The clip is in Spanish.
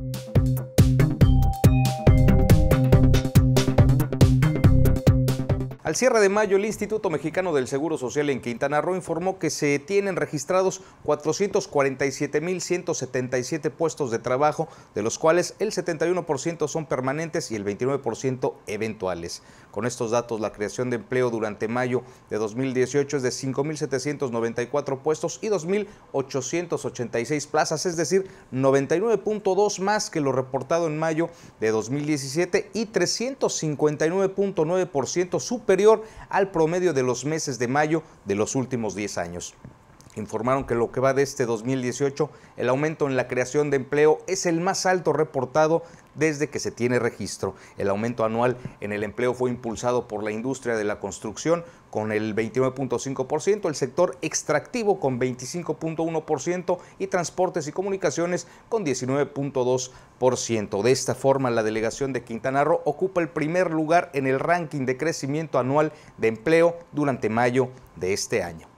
Al cierre de mayo, el Instituto Mexicano del Seguro Social en Quintana Roo informó que se tienen registrados 447,177 puestos de trabajo, de los cuales el 71% son permanentes y el 29% eventuales. Con estos datos, la creación de empleo durante mayo de 2018 es de 5,794 puestos y 2,886 plazas, es decir, 99,2 más que lo reportado en mayo de 2017 y 359,9% superior al promedio de los meses de mayo de los últimos 10 años. Informaron que lo que va de este 2018, el aumento en la creación de empleo es el más alto reportado desde que se tiene registro. El aumento anual en el empleo fue impulsado por la industria de la construcción con el 29,5%, el sector extractivo con 25,1% y transportes y comunicaciones con 19,2%. De esta forma, la delegación de Quintana Roo ocupa el primer lugar en el ranking de crecimiento anual de empleo durante mayo de este año.